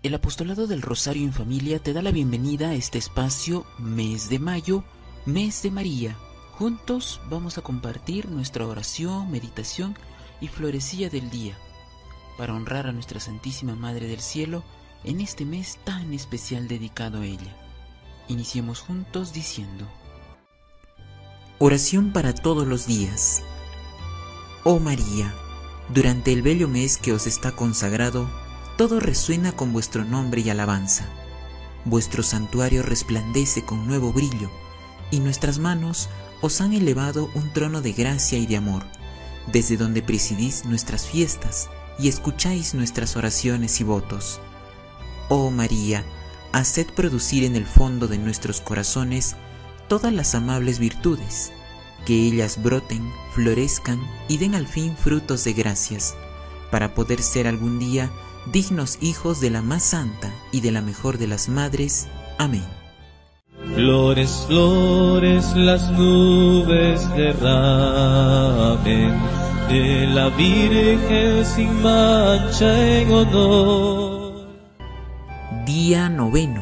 El Apostolado del Rosario en Familia te da la bienvenida a este espacio Mes de Mayo, Mes de María. Juntos vamos a compartir nuestra oración, meditación y florecilla del día para honrar a nuestra Santísima Madre del Cielo en este mes tan especial dedicado a ella. Iniciemos juntos diciendo: Oración para todos los días. Oh María, durante el bello mes que os está consagrado, todo resuena con vuestro nombre y alabanza. Vuestro santuario resplandece con nuevo brillo, y nuestras manos os han elevado un trono de gracia y de amor, desde donde presidís nuestras fiestas y escucháis nuestras oraciones y votos. Oh María, haced producir en el fondo de nuestros corazones todas las amables virtudes, que ellas broten, florezcan y den al fin frutos de gracias, para poder ser algún día dignos hijos de la más santa y de la mejor de las madres. Amén. Flores, flores, las nubes derramen de la Virgen sin mancha en honor. Día noveno.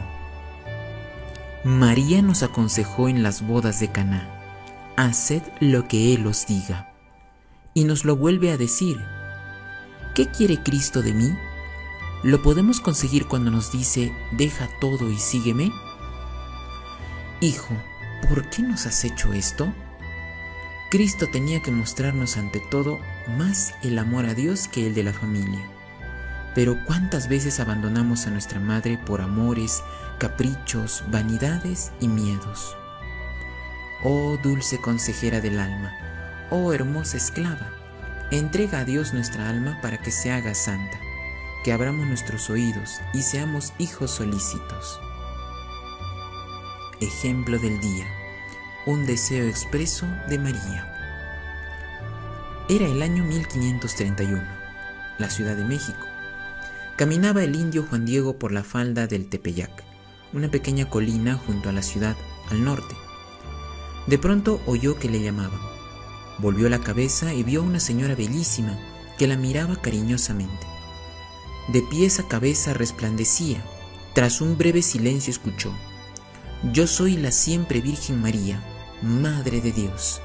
María nos aconsejó en las bodas de Caná: haced lo que Él os diga. Y nos lo vuelve a decir: ¿qué quiere Cristo de mí? ¿Lo podemos conseguir cuando nos dice: deja todo y sígueme? Hijo, ¿por qué nos has hecho esto? Cristo tenía que mostrarnos ante todo más el amor a Dios que el de la familia. Pero ¿cuántas veces abandonamos a nuestra madre por amores, caprichos, vanidades y miedos? Oh dulce consejera del alma, oh hermosa esclava, entrega a Dios nuestra alma para que se haga santa, que abramos nuestros oídos y seamos hijos solícitos. Ejemplo del día: un deseo expreso de María. Era el año 1531, la Ciudad de México. Caminaba el indio Juan Diego por la falda del Tepeyac, una pequeña colina junto a la ciudad al norte. De pronto oyó que le llamaban. Volvió la cabeza y vio a una señora bellísima que la miraba cariñosamente. De pies a cabeza resplandecía. Tras un breve silencio escuchó: yo soy la siempre Virgen María, Madre de Dios.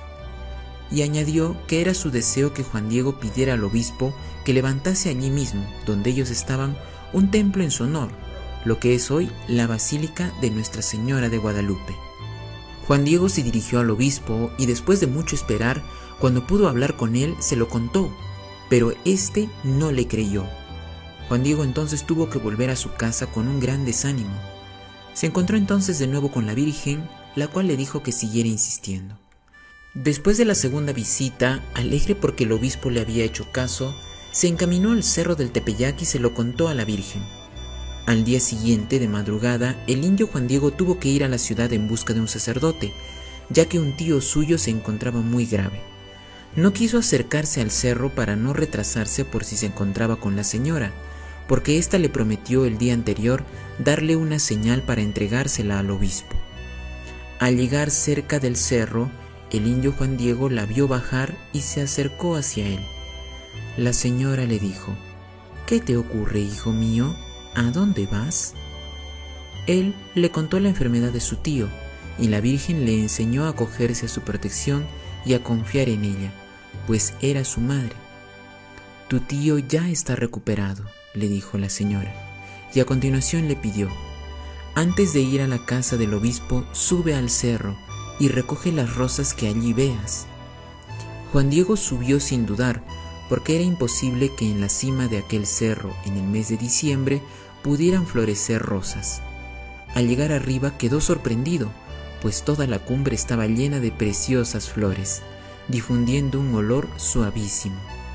Y añadió que era su deseo que Juan Diego pidiera al obispo que levantase allí mismo, donde ellos estaban, un templo en su honor, lo que es hoy la Basílica de Nuestra Señora de Guadalupe. Juan Diego se dirigió al obispo y, después de mucho esperar, cuando pudo hablar con él, se lo contó, pero éste no le creyó. Juan Diego entonces tuvo que volver a su casa con un gran desánimo. Se encontró entonces de nuevo con la Virgen, la cual le dijo que siguiera insistiendo. Después de la segunda visita, alegre porque el obispo le había hecho caso, se encaminó al cerro del Tepeyac y se lo contó a la Virgen. Al día siguiente, de madrugada, el indio Juan Diego tuvo que ir a la ciudad en busca de un sacerdote, ya que un tío suyo se encontraba muy grave. No quiso acercarse al cerro para no retrasarse por si se encontraba con la señora, porque ésta le prometió el día anterior darle una señal para entregársela al obispo. Al llegar cerca del cerro, el indio Juan Diego la vio bajar y se acercó hacia él. La señora le dijo: ¿qué te ocurre, hijo mío? ¿A dónde vas? Él le contó la enfermedad de su tío, y la Virgen le enseñó a acogerse a su protección y a confiar en ella, pues era su madre. Tu tío ya está recuperado, le dijo la señora, y a continuación le pidió: antes de ir a la casa del obispo, sube al cerro y recoge las rosas que allí veas. Juan Diego subió sin dudar, porque era imposible que en la cima de aquel cerro, en el mes de diciembre, pudieran florecer rosas. Al llegar arriba quedó sorprendido, pues toda la cumbre estaba llena de preciosas flores, difundiendo un olor suavísimo.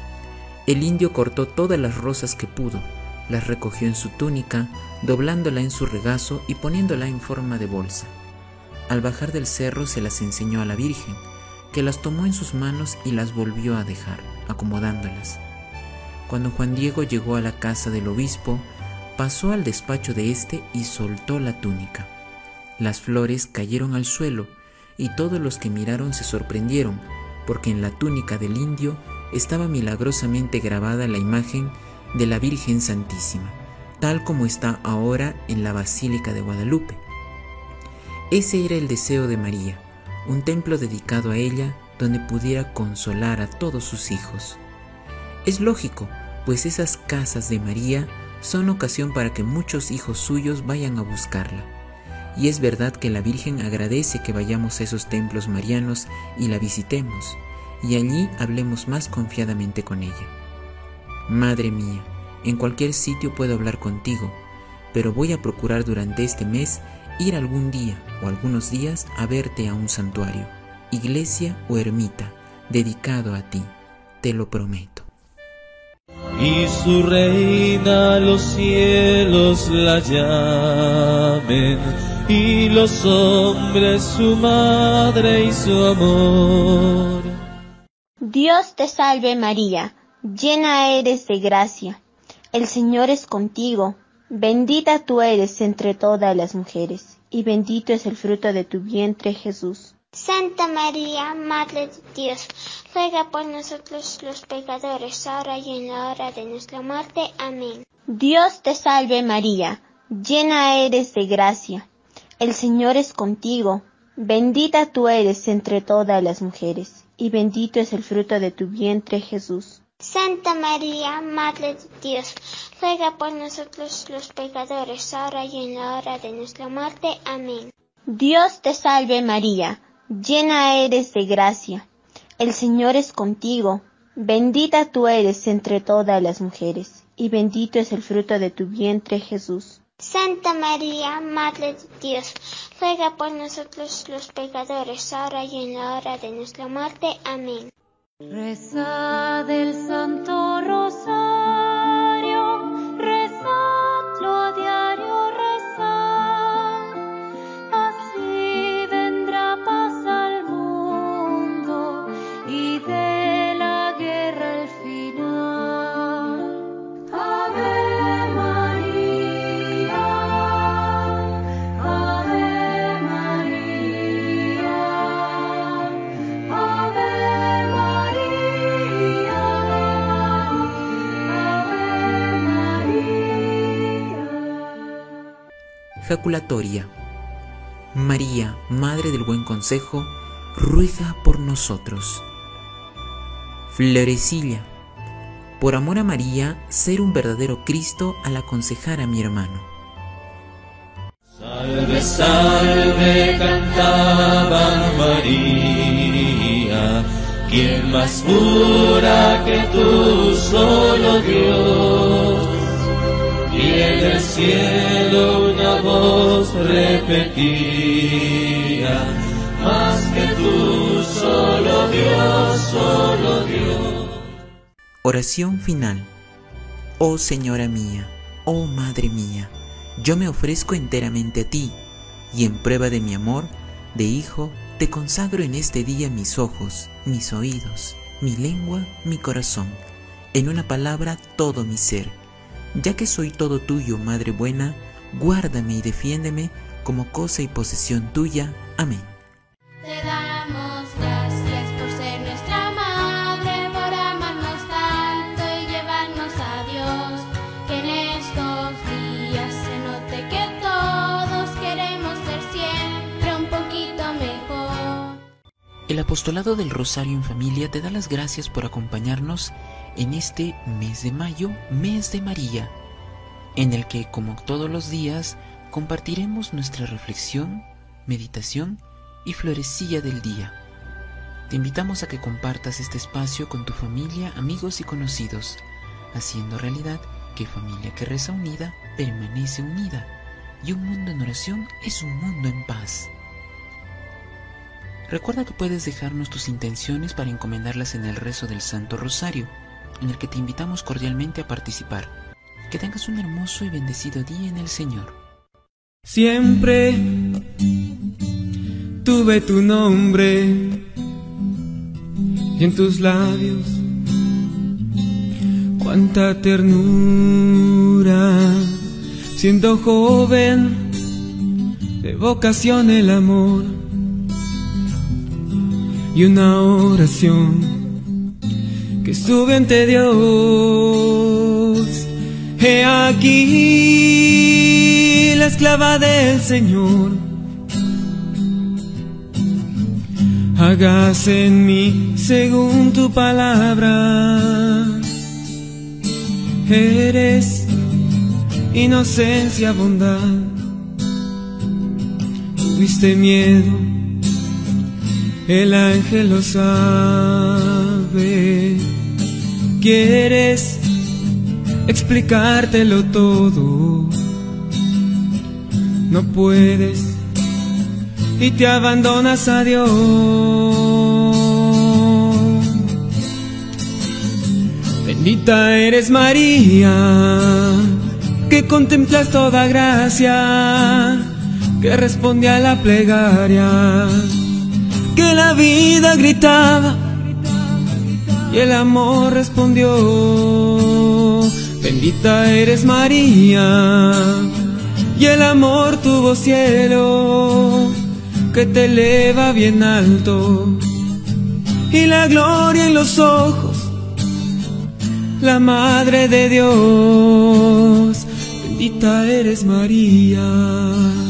El indio cortó todas las rosas que pudo, las recogió en su túnica, doblándola en su regazo y poniéndola en forma de bolsa. Al bajar del cerro se las enseñó a la Virgen, que las tomó en sus manos y las volvió a dejar, acomodándolas. Cuando Juan Diego llegó a la casa del obispo, pasó al despacho de éste y soltó la túnica. Las flores cayeron al suelo y todos los que miraron se sorprendieron, porque en la túnica del indio estaba milagrosamente grabada la imagen de la Virgen Santísima, tal como está ahora en la Basílica de Guadalupe. Ese era el deseo de María, un templo dedicado a ella donde pudiera consolar a todos sus hijos. Es lógico, pues esas casas de María son ocasión para que muchos hijos suyos vayan a buscarla. Y es verdad que la Virgen agradece que vayamos a esos templos marianos y la visitemos, y allí hablemos más confiadamente con ella. Madre mía, en cualquier sitio puedo hablar contigo, pero voy a procurar durante este mes ir algún día o algunos días a verte a un santuario, iglesia o ermita, dedicado a ti, te lo prometo. Y su reina los cielos la llamen, y los hombres su madre y su amor. Dios te salve María, llena eres de gracia, el Señor es contigo, bendita tú eres entre todas las mujeres, y bendito es el fruto de tu vientre Jesús. Santa María, Madre de Dios, ruega por nosotros los pecadores, ahora y en la hora de nuestra muerte. Amén. Dios te salve María, llena eres de gracia, el Señor es contigo, bendita tú eres entre todas las mujeres, y bendito es el fruto de tu vientre Jesús. Santa María, Madre de Dios, ruega por nosotros los pecadores, ahora y en la hora de nuestra muerte. Amén. Dios te salve María, llena eres de gracia, el Señor es contigo, bendita tú eres entre todas las mujeres, y bendito es el fruto de tu vientre Jesús. Santa María, Madre de Dios, ruega por nosotros los pecadores, ahora y en la hora de nuestra muerte. Amén. Rezad el Santo Rosario, rezadlo a diario, rezad, así vendrá paz al mundo y de la guerra el final. Ave María, Ave María, Ave Jaculatoria. María, Madre del Buen Consejo, ruega por nosotros. Florecilla. Por amor a María, ser un verdadero Cristo al aconsejar a mi hermano. Salve, salve, cantaba María, ¿quién más pura que tú, solo Dios? Y en el cielo una voz repetía, más que tú, solo Dios, solo Dios. Oración final. Oh Señora mía, oh Madre mía, yo me ofrezco enteramente a ti, y en prueba de mi amor de hijo, te consagro en este día mis ojos, mis oídos, mi lengua, mi corazón, en una palabra todo mi ser. Ya que soy todo tuyo, Madre buena, guárdame y defiéndeme como cosa y posesión tuya. Amén. Te damos gracias por ser nuestra madre, por amarnos tanto y llevarnos a Dios. Que en estos días se note que todos queremos ser siempre un poquito mejor. El Apostolado del Rosario en Familia te da las gracias por acompañarnos en este mes de mayo, mes de María, en el que, como todos los días, compartiremos nuestra reflexión, meditación y florecilla del día. Te invitamos a que compartas este espacio con tu familia, amigos y conocidos, haciendo realidad que familia que reza unida permanece unida, y un mundo en oración es un mundo en paz. Recuerda que puedes dejarnos tus intenciones para encomendarlas en el rezo del Santo Rosario, en el que te invitamos cordialmente a participar. Que tengas un hermoso y bendecido día en el Señor. Siempre tuve tu nombre y en tus labios cuánta ternura. Siendo joven, de vocación el amor y una oración que sube ante Dios. He aquí la esclava del Señor, hágase en mí según tu palabra. Eres inocencia, bondad, tuviste miedo, el ángel lo sabe. Quieres explicártelo todo, no puedes y te abandonas a Dios. Bendita eres María, que contemplas toda gracia, que responde a la plegaria, que la vida gritaba y el amor respondió. Bendita eres María, y el amor tuvo cielo, que te eleva bien alto, y la gloria en los ojos, la Madre de Dios. Bendita eres María.